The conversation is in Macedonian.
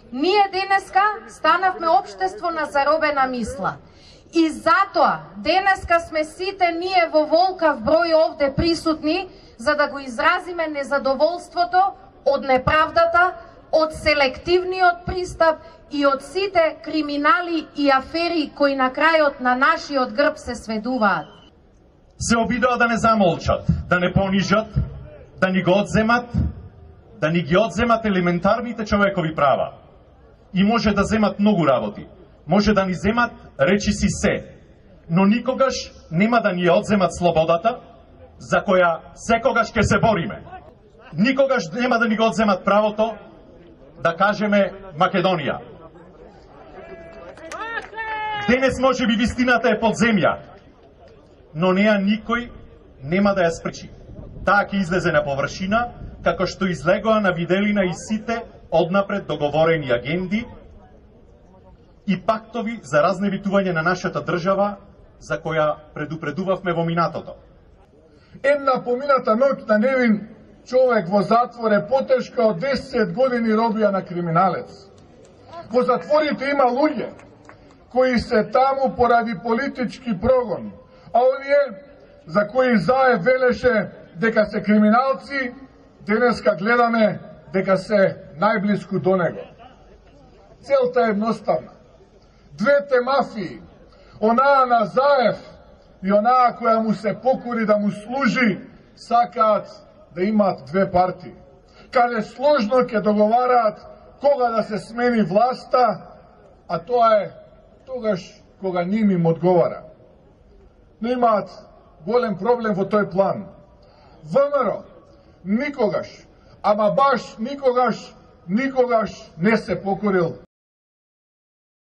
Ние денеска станавме општество на заробена мисла. И затоа денеска сме сите ние во волкав број овде присутни, за да го изразиме незадоволството од неправдата, од селективниот пристап и од сите криминали и афери кои на крајот на нашиот грб се сведуваат. Се обидоа да не замолчат, да не понижат, да ни го одземат, да ни ги одземат елементарните човекови права. И може да земат многу работи. Може да ни земат речиси се, но никогаш нема да ни одземат слободата, за која секогаш ќе се бориме. Никогаш нема да ни го одземат правото да кажеме Македонија. Денес може би вистината е под земја, но неа никој нема да ја спречи. Таа ќе излезе на површина, како што излегоа на виделина и сите однапред договорени агенди и пактови за разневитување на нашата држава, за која предупредувавме во минатото. Една помината ноќ на невин човек во затвор е потешка од 10 години робија на криминалец. Во затворите има луѓе кои се таму поради политички прогон, а оние за кои Заев велеше дека се криминалци, денеска гледаме дека се најблиску до него. Целта е едноставна. Двете мафии, онаа на Заев и онаа која му се покори да му служи, сакаат да имаат две партии. Каде сложно ќе договараат кога да се смени власта, а тоа е тогаш кога ним им одговара. Но имаат голем проблем во тој план. ВМРО никогаш, ама баш никогаш не се покорил